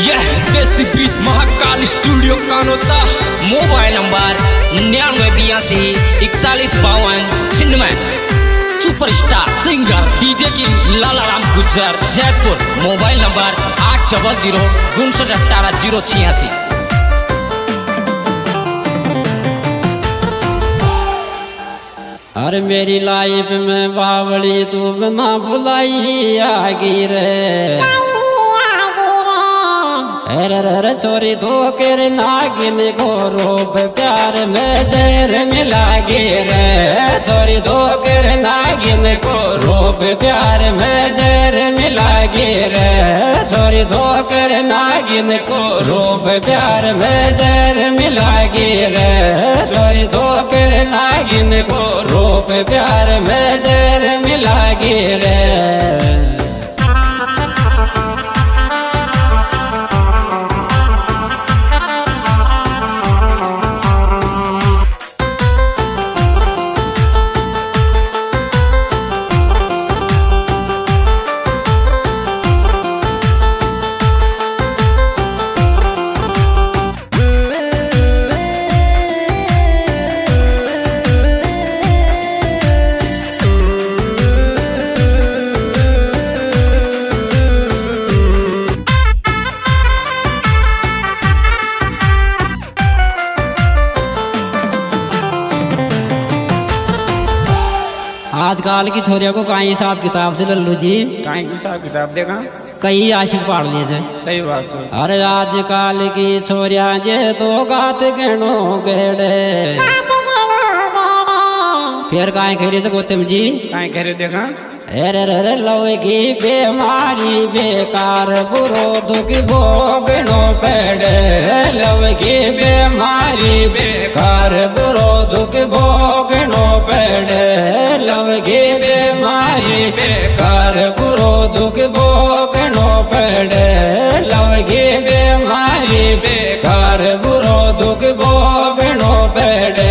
यह desi beat Mahakal studio Kanota. Mobile number 9982415296। Superstar singer DJ की Lala Ram Gujjar Jaipur. Mobile number 800-5918-086। अरे मेरी लाइफ में बावली तू बिना बुलाई आगी रे। अरे छोरी तो कर नागिन को रूप प्यार में जहर मिलागी रे। छोरी तो कर नागिन को रूप प्यार में जहर मिलागी रे। छोरी तो कर नागिन को रूप प्यार में जहर मिलागी रे। छोरी तो कर नागिन को रूप प्यार में जहर मिलागी रे। आजकल की छोरियों को कहीं हिसाब किताब से लल्लू जी कहीं हिसाब किताब देखा कई आशिक पाड़ लिए थे। सही बात है। अरे आजकल की छोरियां जे तो गात गणो गेड़े फिर कहीं खेरी से गोतम जी कहीं खेरी देखा। अरे रे लवे की बीमारी बेकार बुरो दुख भोगनो पेड़े। लवे की बीमारी बेकार बुरो दुख भोगनो पेड़े। लवे की बीमारी बेकार बुरो दुख भोगनो पेड़े। लवे की बीमारी बेकार बुरो दुख भोगनो पेड़े।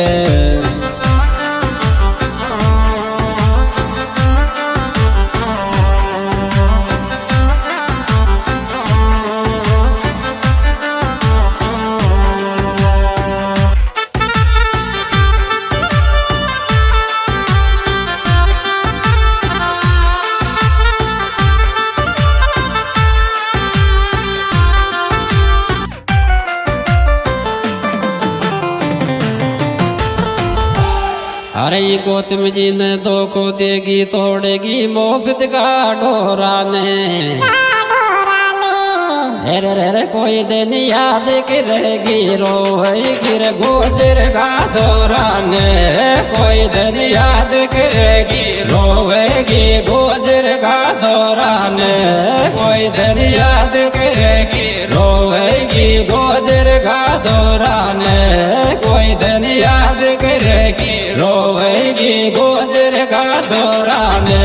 अरे गौतम जी ने दो को देगी तोड़ेगी मोफत का डोरा ने। अरे रे कोई दिन याद करेगी रोएगी रे गुजर का छोरा ने। कोई दिन याद करेगी रोएगी गुजर का छोरा ने। कोई दिन याद करेगी रोएगी गुजर का छोरा ने। कोई दिन याद करेगी रोएगी गुजर का छोरा ने।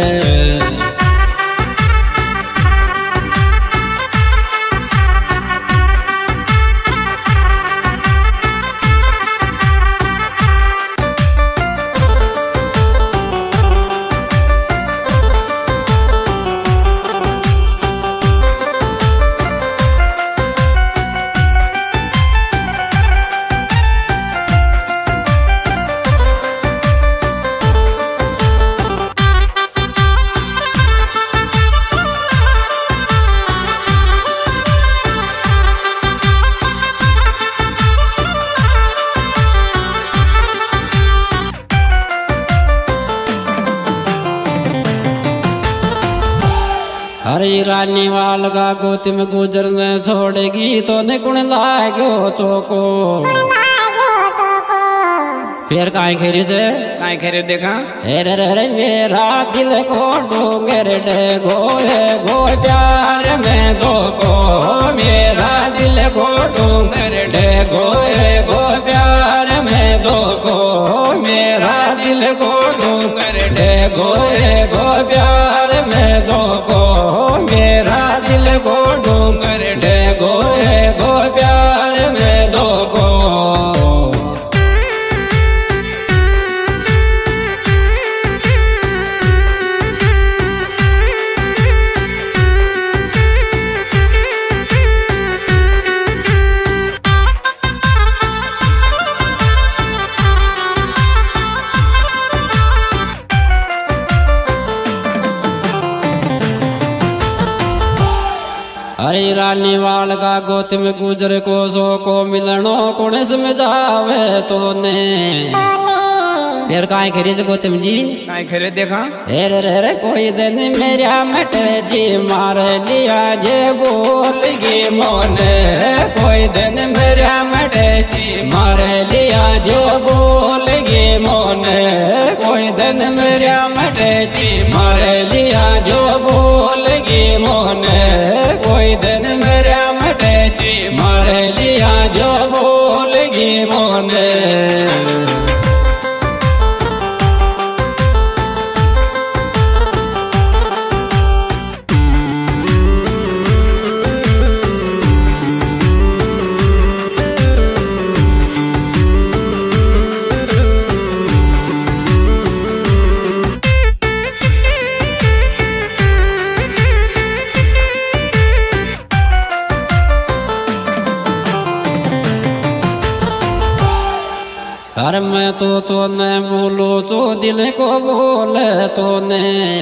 अरे रानी वाल का गोतिम गुजर में छोड़ेगी तो निकुण लागो चोको। फिर काहे खेरी दे काहे खेरी देखा। अरे रे मेरा दिल को डूंगर डे गोए गो प्यार में दो को। मेरा दिल को डूंगर डे गोए गो प्यार में दो को। मेरा दिल को डूंगर डे गोए गो प्यार में दो को। मेरा दिल को डूंगर डे गोए गो प्यार में दो को। हरी रानी वाल का गौतम गुजर को सो को मिलनो कौन समझावे तोने फिर काहे खरी से गौतम जी काहे खरे देखा रे रे रे कोई दिन मेरा मटर जी मार लिया जे बोल गे मोने कोई दिन मेरा मटर जी मार लिया जो बोल गे मोने कोई दिन मेरा मटर जी मार लिया जो बोल गे मोने कोई दिन मेरा मटर जी मार लिया जो बोल गे मोने अरे मैं तो न बोलो जो दिल को बोले तो ने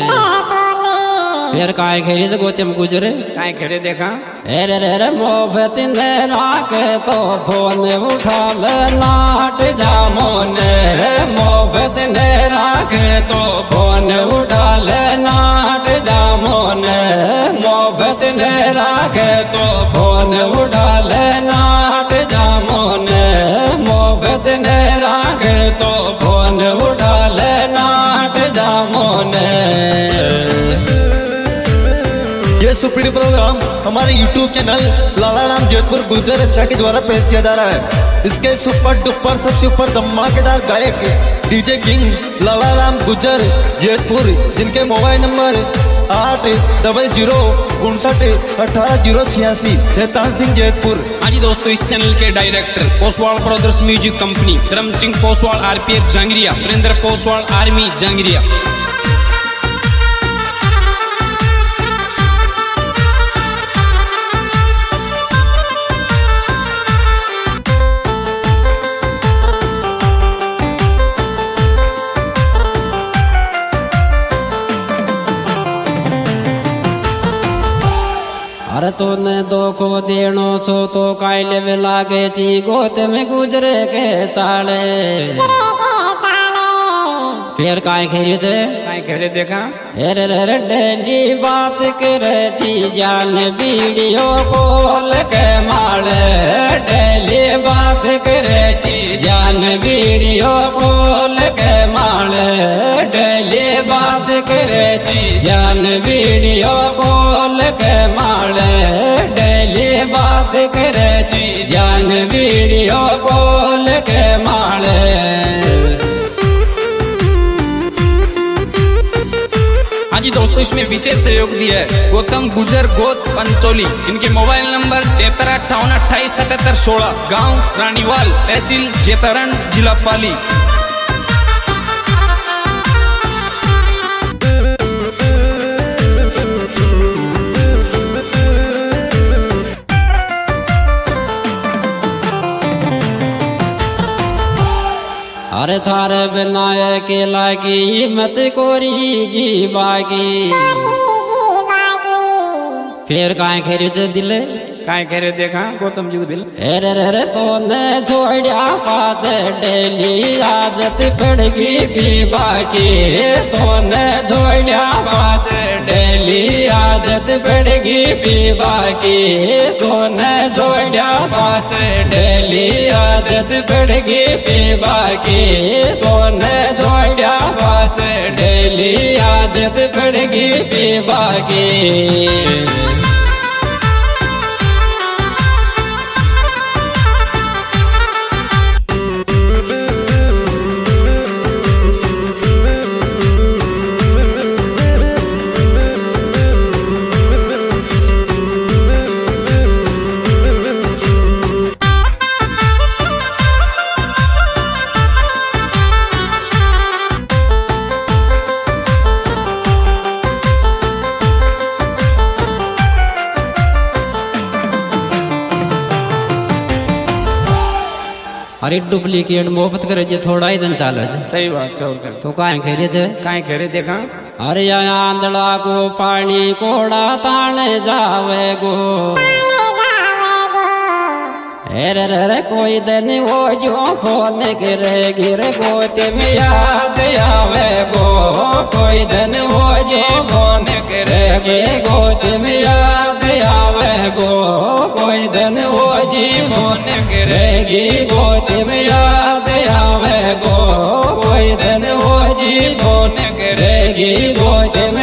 फिर काहे खेरी से गौतम गुजरे काहे खरे देखा रे रे रे मोहब्बत ने राख तो फोन उठा ले नाट जामो ने मोहब्बत ने राख तो फोन उठा ले नाट जामो ने मोहब्बत ने राख तो फोन उठा ले नाट जामो ने मोहब्बत ने राख तो फोन उठा ले नाट जामो ने। ये सुपीडी प्रोग्राम हमारे YouTube channel Lalaram Jaitpur Gurjar Asia के द्वारा पेश किया जा रहा है। इसके सुपर डुपर सबसे ऊपर धमाकेदार गायक डीजे किंग लालाराम गुर्जर जैतपुर, जिनके मोबाइल नंबर 8059180086 शैतान सिंह जैतपुर। हाँ जी दोस्तों, इस चैनल के director Poswal brothers music company, Dharam Singh Poswal RPF Jangaria, Surendra Poswal army Jangaria. अरे तूने दो को देनो छो तो कायले में लागे ची गौतम गुजरे के चाले फिर काहे खेरी थे काहे खरे देखा रे रे रे डेली बात करे थी जान वीडियो कॉल के माले डेली बात करे थी जान वीडियो कॉल के माले डेली बात करे थी जान वीडियो कॉल के माले डेली बात करे थी जान वीडियो कॉल के माले। हाँ जी दोस्तों, इसमें विशेष सहयोग दिया है गौतम गुजर गोत पंचोली। इनके मोबाइल नंबर 7358287716, गांव रानीवाल, तहसील जेतरण, जिला पाली। अरे थारे बिना अकेला की हिम्मत कोरी जी बागी फिर काहे खेरी से दिले काहे खरे देखा गौतम जी को दिल रे रे रे तोने छोड़ा पास डेली आदत पड़गी पीबा की तोने छोड़ा पास डेली आदत पड़गी पीबा की तोने छोड़ा पास डेली आदत पड़गी पीबा की तोने छोड़ा पास डेली आदत पड़गी पीबा की। अरे डुप्लीकेट मुफ्त करे जे थोड़ा ही दिन चाले सही बात है। तो काहे खेरे थे काहे खरे देखा अरे आंधड़ा को पानी कोड़ा ताण जावे गो रे रे कोई दिन वो जो फोन गिरे गिर गोते में याद आवे गो कोई दिन वो जो फोन गिरे गिर गोते में याद आवे गो कोई दिन वो जी फोन गिरेगी गोते में याद आवे गो कोई दिन वो जी फोन गिरेगी गोते